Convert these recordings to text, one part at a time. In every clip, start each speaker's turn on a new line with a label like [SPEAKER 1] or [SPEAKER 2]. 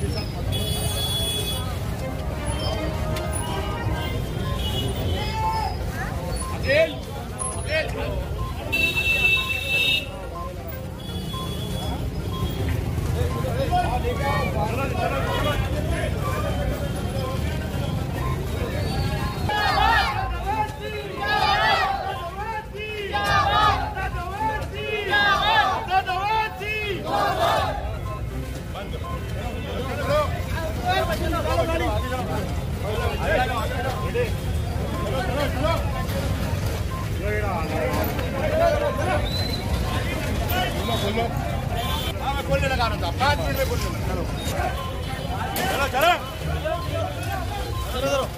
[SPEAKER 1] बोलने लगा रहा था 5 मिनट में बोलने लगा। चलो चलो चलो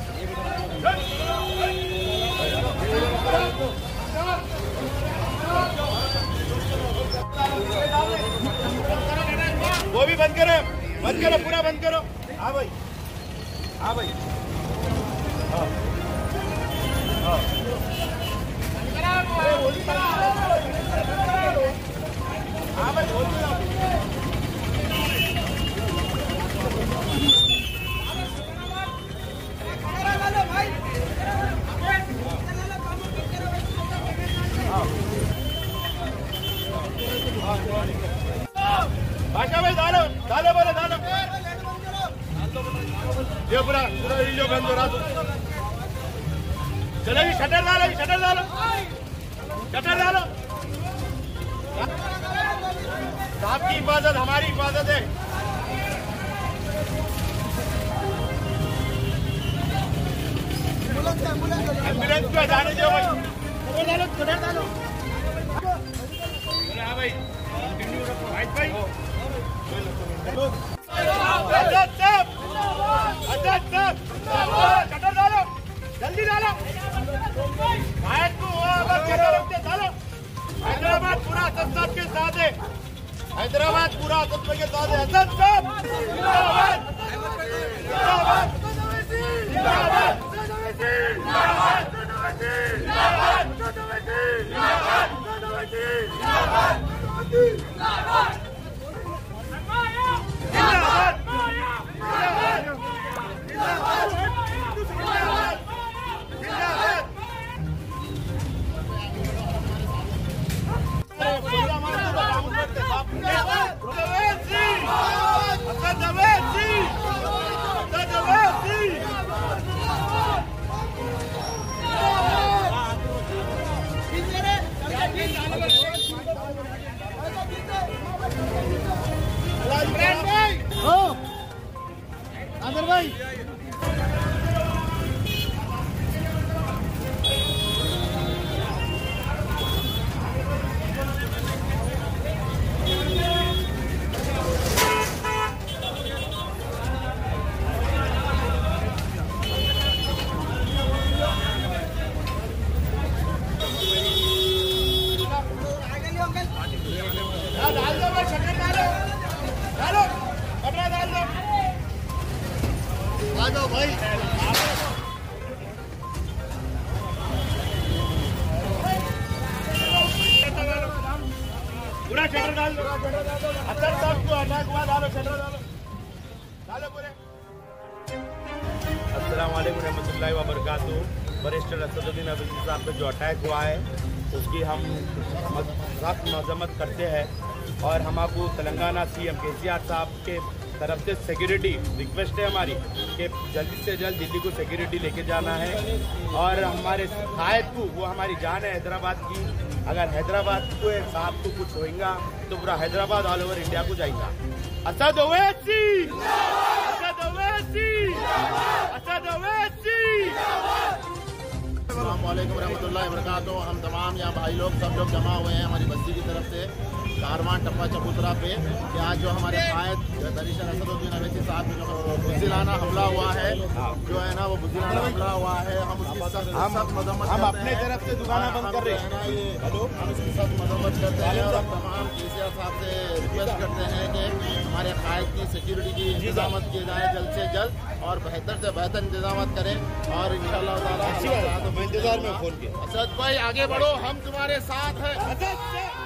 [SPEAKER 1] वो भी बंद करो पूरा बंद करो। हाँ भाई हाँ भाई हाँ हाँ भाषा भाई डालो डालो बोलो डालो ये पूरा पूरा वीडियो बंद हो रहा। चलो जी शटर डालो शटर डालो शटर डालो। आपकी हिफाजत हमारी हिफाजत है। एम्बुलेंस को जाने दो भाई। डालो शटर डालो। हाँ भाई भाई शटर डालो जल्दी डालो। डालो हैदराबाद पूरा असद के साथ है। हैदराबाद पूरा असद के साथ है। असद साहब जिंदाबाद जिंदाबाद जिंदाबाद आदर भाई डाल दो भाई शटर डालो डालो कपड़ा डाल दो। आ जाओ भाई पूरा शटर डाल दो। असद साहब को हटाए हुआ डालो शटर डालो डालो पूरे। अस्सलाम वालेकुम रहमतुल्लाहि व बरकातहू। वरिष्ठ असदुद्दीन अवैसी साहब पे जो अटैक हुआ है उसकी हम सख्त मजम्मत करते हैं और हम आपको तेलंगाना CM KCR साहब के तरफ से सिक्योरिटी रिक्वेस्ट है हमारी कि जल्दी से जल्द दिल्ली को सिक्योरिटी लेके जाना है। और हमारे कायद को वो हमारी जान है हैदराबाद की। अगर हैदराबाद को साहब को कुछ होगा तो पूरा हैदराबाद ऑल ओवर इंडिया को जाएगा। असद ओवैसी असद ओवैसी असद ओवैसी। अस्सलाम वालेकुम रहमतुल्लाहि व बरकातहू। हम तमाम यहाँ भाई लोग सब लोग जमा हुए हैं हमारी बस्ती की तरफ से कारवान टप्पा चबूतरा पे कि आज जो हमारे कायद दरिशन असदुद्दीन अवैसी साहब जो बुज़दिलाना हमला हुआ है जो है ना वो बुज़दिलाना हमला हुआ है। हम उसकी सख्त मजम्मत हम अपने तरफ से दुकान बंद कर रहे हैं। हम उसकी सख्त मजम्मत करते हैं और तमाम KCR साहब से रिक्वेस्ट करते हैं कि हमारे कायद की सिक्योरिटी की इंतजाम किए जाए जल्द से जल्द और बेहतर से बेहतर इंतजाम करें। और इंशाअल्लाह ताला इंतजार में फोन किया। असद भाई आगे बढ़ो हम तुम्हारे साथ हैं।